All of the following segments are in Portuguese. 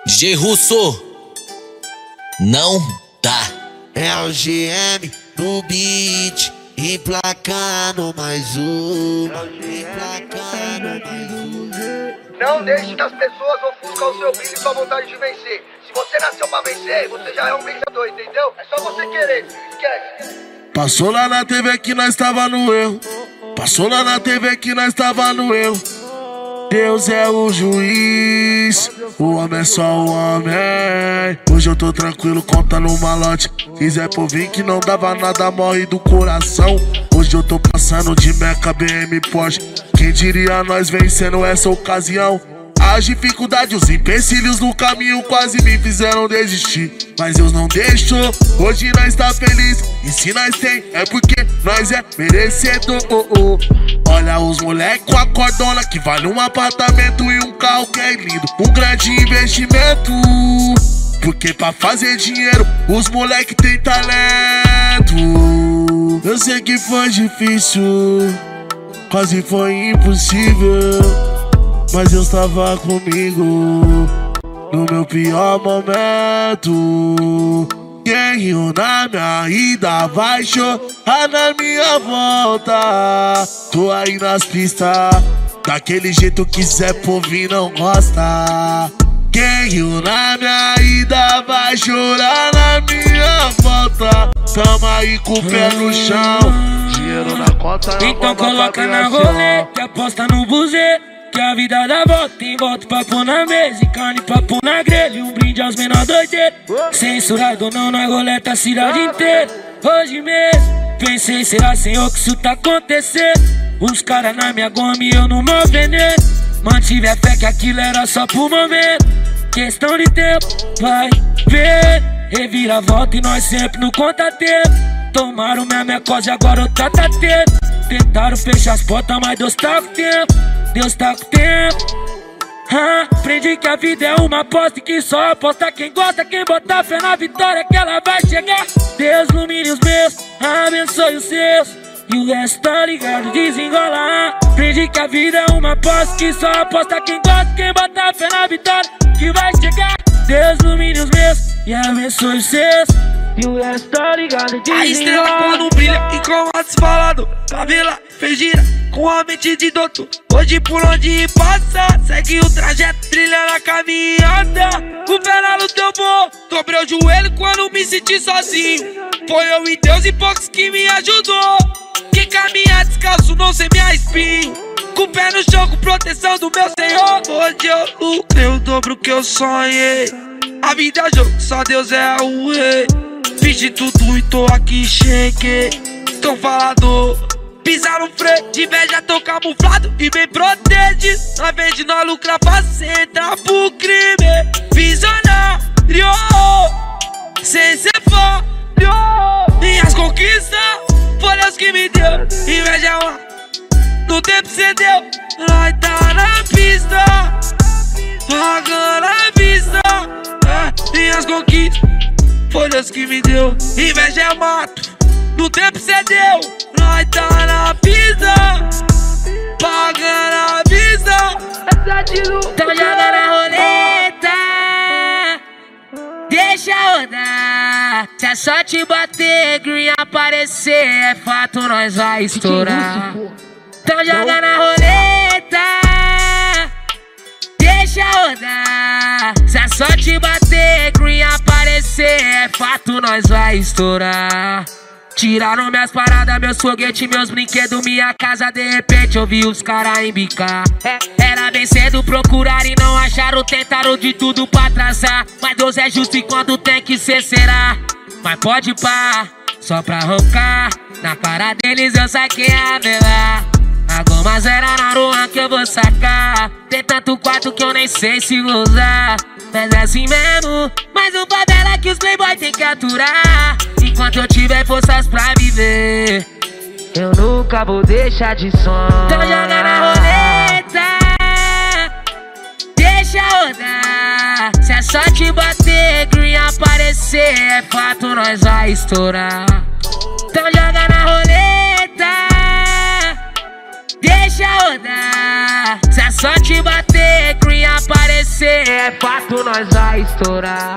DJ Russo, não dá. É o GM no beat, emplacando mais um. Não deixe que as pessoas ofuscam o seu brilho e sua vontade de vencer. Se você nasceu pra vencer, você já é um vencedor, entendeu? É só você querer, esquece. Passou lá na TV que nós tava no erro. Passou lá na TV que nós tava no erro. Deus é o juiz, o homem é só o homem. Hoje eu tô tranquilo contando um malote. Quiser por vir que não dava nada, morre do coração. Hoje eu tô passando de Meca, BM, Porsche. Quem diria nós vencendo essa ocasião? As dificuldades, os empecilhos no caminho quase me fizeram desistir. Mas Deus não deixou, hoje nós tá feliz. E se nós tem, é porque nós é merecedor. Olha os moleque com a cordona que vale um apartamento e um carro que é lindo. Um grande investimento, porque pra fazer dinheiro os moleque tem talento. Eu sei que foi difícil, quase foi impossível, mas Deus tava comigo no meu pior momento. Quem riu na minha ida vai chorar na minha volta. Tô aí nas pistas, daquele jeito que Zé Povinho não gosta. Quem riu na minha ida vai chorar na minha volta. Tamo aí com o pé no chão, dinheiro na conta. Então coloca na roleta, aposta no buzeiro, que a vida dá volta, tem volta pra pôr na mesa, e carne pra pôr na grelha, e um brinde aos menor doideiros. Censurado ou não, na roleta a cidade inteira. Hoje mesmo, pensei, será senhor que isso tá acontecendo? Os caras na minha goma e eu no meu veneno. Mantive a fé que aquilo era só por momento, questão de tempo, vai ver. Revira a volta e nós sempre no conta-tempo. Tomaram minha mecose, agora o tá tendo. Tentaram fechar as portas, mas Deus tá com tempo. Deus tá com tempo. Aprendi que a vida é uma aposta e que só aposta quem gosta. Quem botar fé na vitória que ela vai chegar. Deus ilumine os meus, abençoe os seus, e o resto tá ligado, desenrola. Aprendi que a vida é uma aposta que só aposta quem gosta. Quem botar fé na vitória que vai chegar. Deus ilumine os meus e abençoe os seus, e o resto tá ligado, desenrola. A estrela quando brilha e com desfalado, favela fez gira com a mente de doutor. Hoje por onde passa, segue o trajeto, trilha na caminhada, com o pé na luta eu vou. Dobrei o joelho quando me senti sozinho, foi eu e Deus e poucos que me ajudou. Quem caminha descalço não semeia espinho, com o pé no chão, com proteção do meu Senhor. Hoje eu lucrei o dobro que eu sonhei. A vida é jogo, só Deus é o rei. Fiz de tudo e tô aqui, cheguei. Tão falador, pisar no freio, de inveja tô camuflado e bem protegido. Ao invés de nós lucrar, fazer entrar pro crime. Visionário, sem ser fã. Minhas conquistas, foi Deus que me deu. Inveja é uma, no tempo cê deu. Nós tá na pista, pagando a vista. Minhas conquistas, foi Deus que me deu. Inveja é mato, no tempo cê deu. Nós tá na pista, pagando a vista. Então joga na roleta, deixa rodar. Se a sorte bater, green aparecer, é fato, nós vai estourar. Então joga na roleta, deixa rodar. Se a sorte bater, green aparecer, é fato, nós vai estourar. Tiraram minhas paradas, meus foguetes, meus brinquedos, minha casa, de repente eu vi os caras embicar. Era bem cedo procurar e não acharam, tentaram de tudo pra traçar. Mas Deus é justo e quando tem que ser, será. Mas pode pá, só pra roncar, na cara deles eu saquei a vela. A goma zero na rua que eu vou sacar. Tem tanto quarto que eu nem sei se vou usar. Mas é assim mesmo, mais um favela que os playboy tem que aturar. Enquanto eu tiver forças pra viver, eu nunca vou deixar de sonhar. Então joga na roleta, deixa rodar. Se a sorte bater, green aparecer, é fato, nós vai estourar. Então joga na roleta, deixa rodar. Se a sorte bater, green aparecer, é fato, nós vai estourar.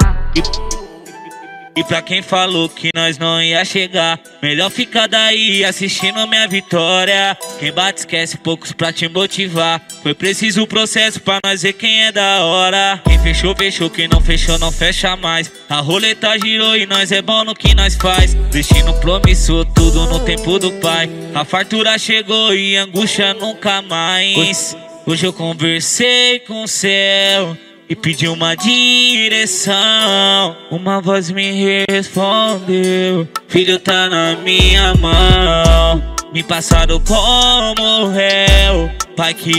E pra quem falou que nós não ia chegar, melhor ficar daí assistindo minha vitória. Quem bate esquece, poucos pra te motivar. Foi preciso o processo pra nós ver quem é da hora. Quem fechou, fechou, quem não fechou, não fecha mais. A roleta girou e nós é bom no que nós faz. Destino promissor, tudo no tempo do pai. A fartura chegou e angústia nunca mais. Hoje eu conversei com o céu e pedi uma direção. Uma voz me respondeu: filho, tá na minha mão. Me passaram como réu, pai, que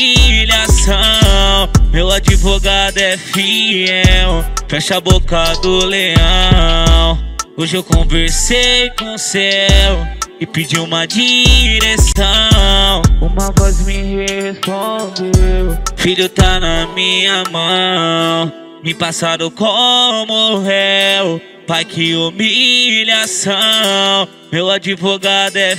humilhação. Meu advogado é fiel, fecha a boca do leão. Hoje eu conversei com o céu e pedi uma direção. Uma voz me respondeu: filho, tá na minha mão. Me passaram como réu, pai, que humilhação. Meu advogado é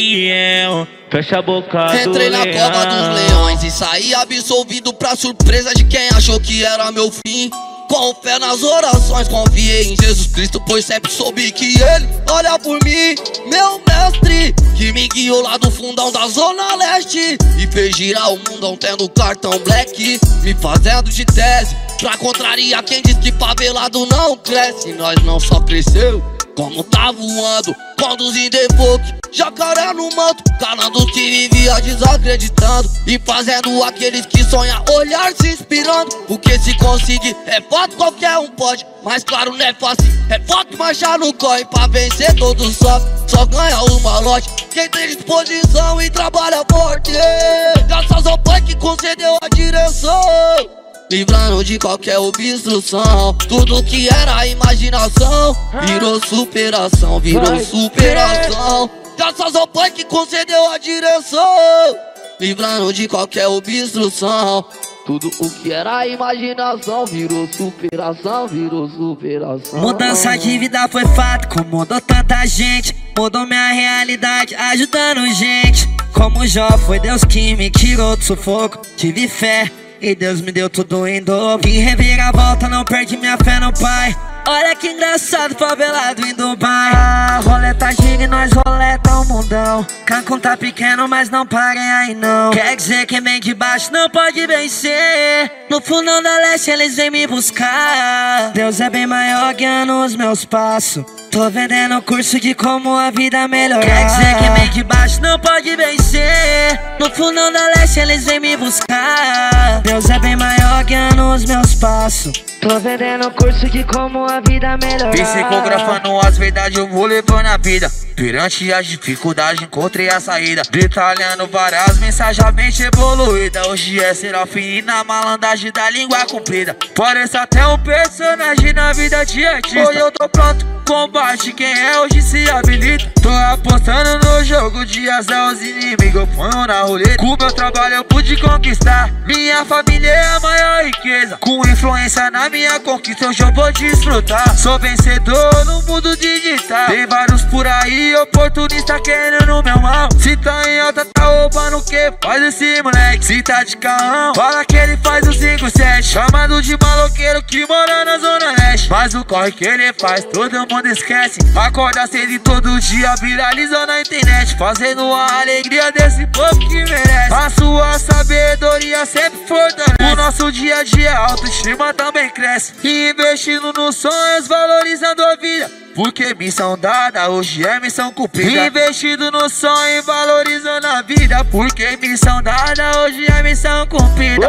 fiel, fecha a boca do leão. Entrei na cova dos leões e saí absolvido, pra surpresa de quem achou que era meu fim. Com fé nas orações, confiei em Jesus Cristo, pois sempre soube que Ele olha por mim. Meu mestre, que me guiou lá do fundão da Zona Leste e fez girar o mundão tendo cartão black, me fazendo de tese pra contrariar quem diz que favelado não cresce. Nós não só cresceu, como tá voando, conduzindo Evoque, jacaré no manto, calando que vivia desacreditando e fazendo aqueles que sonham olhar se inspirando. Porque se conseguir é foto, qualquer um pode, mas claro não é fácil, é foto marchar no corre. Pra vencer todos só ganha o malote quem tem disposição e trabalha forte. Graças ao Pai que concedeu a direção, livrando de qualquer obstrução. Tudo que era imaginação virou superação, virou superação. Graças ao Pai que concedeu a direção, livrando de qualquer obstrução. Tudo o que era imaginação virou superação, virou superação. Mudança de vida foi fato, como mudou tanta gente. Mudou minha realidade, ajudando gente. Como Jó, foi Deus que me tirou do sufoco. Tive fé e Deus me deu tudo em dobro. Que reviravolta, não perdi minha fé no Pai. Olha que engraçado, favelado em Dubai. Roleta gira e nós roleta o mundão. Cancún tá pequeno, mas não parem aí não. Quer dizer que vem de baixo não pode vencer. No fundão da leste eles vêm me buscar. Deus é bem maior guiando os meus passos. Tô vendendo o curso de como a vida melhorar. Quer dizer que vem de baixo não pode vencer. No fundão da leste eles vêm me buscar. Deus é bem maior guiando os meus passos. Tô vendendo o curso de como a vida melhorar. Psicografando as verdades eu vou levando a vida. Perante as dificuldades encontrei a saída. Detalhando várias mensagens a mente evoluída. Hoje é serafim na malandragem da língua comprida. Parece até um personagem na vida de artista. Hoje eu tô pronto, combate quem é hoje se habilita. Tô apostando no jogo de azar, os inimigos eu ponho na roleta. Com meu trabalho eu pude conquistar. Minha família é a maior riqueza. Com influência na minha conquista hoje eu vou desfrutar. Sou vencedor no mundo digital. Tem vários por aí, oportunista querendo meu mal. Se tá em alta tá roubando o que faz esse moleque. Se tá de carrão, fala que ele faz o 5-7. Chamado de maloqueiro que mora na Zona Leste. Mas o corre que ele faz todo mundo esquece. Acorda cedo e todo dia viralizando na internet, fazendo a alegria desse povo que merece. A sua sabedoria sempre fortalece. O nosso dia a dia, a autoestima também cresce. E investindo nos sonhos, valorizando a vida, porque missão dada hoje é missão cumprida. Investido no sonho e valorizando a vida, porque missão dada hoje é missão cumprida.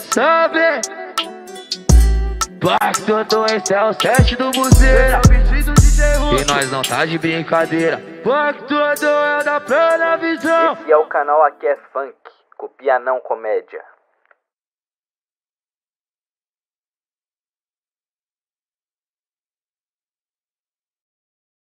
Sabe? Pacto 2 é o 7 do Buzeira. E nós não tá de brincadeira. Pacto 2 é da plena visão. Esse é o canal Aqui é Funk, copia não comédia.